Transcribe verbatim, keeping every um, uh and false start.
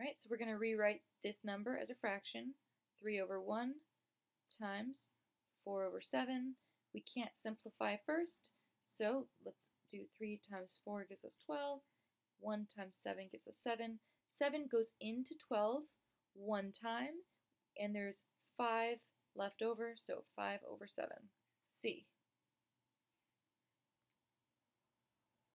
Alright, so we're going to rewrite this number as a fraction. three over one times four over seven. We can't simplify first, so let's do three times four gives us twelve. one times seven gives us seven. seven goes into twelve one time, and there's five left over, so five over seven. C.